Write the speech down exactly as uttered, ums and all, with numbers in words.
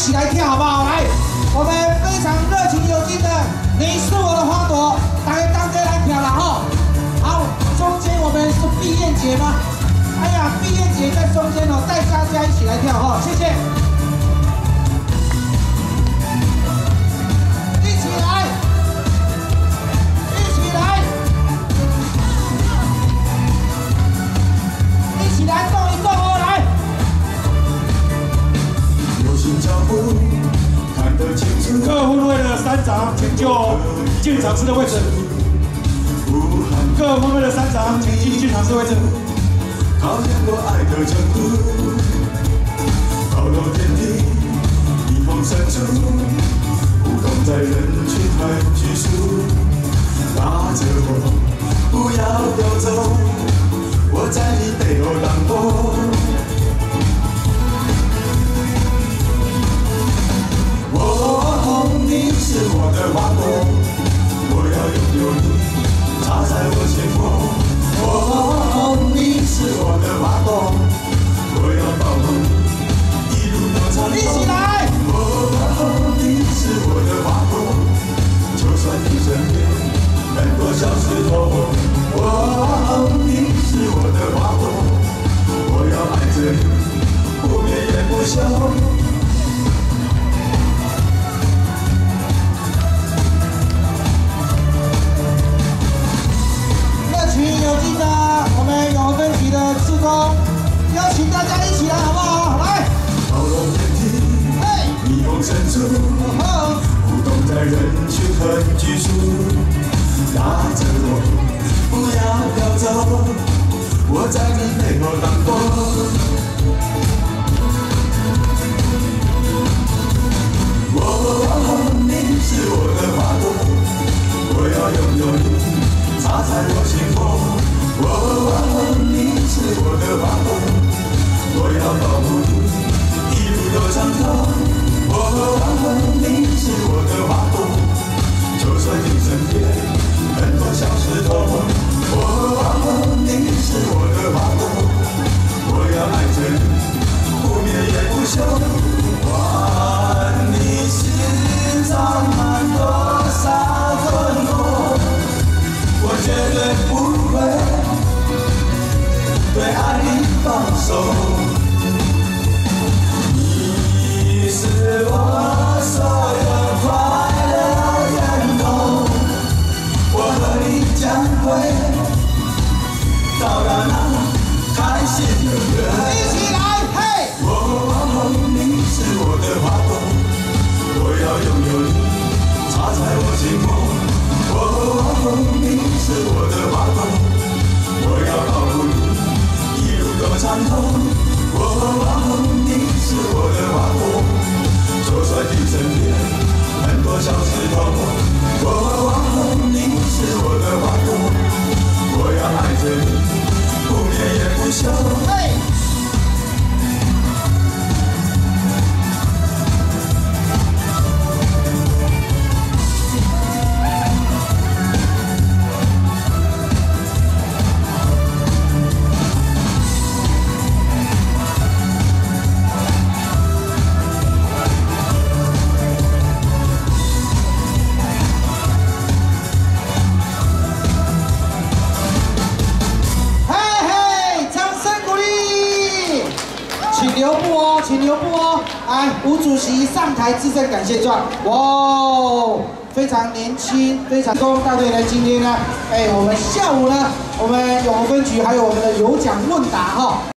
起来跳好不好？来，我们非常热情有劲的，你是我的花朵，大家当真来跳了哈。好，中间我们是毕燕姐吗？哎呀，毕燕姐在中间哦，带大家一起来跳哈，谢谢。 各分队的三长，请就进场时的位置。各分队的三长，请进进场时位置。考验我爱的程度，高楼天梯，逆风深处，舞动在人群很拘束。拉着我，不要飘走，我在你背后浪波。 你是我的花朵，我要拥有你，插在我心窝。哦，你是我的花朵，我要保护你，一路到长空。一起来！哦，你是我的花朵，就算你身边很多小石头。哦，你是我的花朵，我要爱着你，不灭也不休。 有劲的，我们永和分局的志工，邀请大家一起来，好不好？来！高楼天梯，嘿，逆风深处，舞动在人群很拘束，拉着我，不要飘走，我在你背后浪波。哦，你是我的花朵，我要拥有你。 插在我心窝，哦，你是我的花朵，我要保护你，一路到长头。哦，你是我的花朵，就算你身边很多小石头。哦，你是我的花朵，我要爱着你，不灭也不休。管你心藏满多少困惑。 我绝对不会对爱你放手，你是我所有快乐源头，我和你将会到达那开心的月。一起来，嘿！哦，你是我的花朵，我要拥有你，插在我心窝。 哦，你是我的花朵，我要保护你，一路到长空。哦，你是我的花朵，就算你身边很多小石头。哦，你是我的花朵，我要爱着你，不灭也不休。嘿。 留步哦，请留步哦！来，吴主席上台致赠感谢状。哇哦，非常年轻，非常高大队呢，今天呢，哎，我们下午呢，我们永和分局还有我们的有奖问答哈。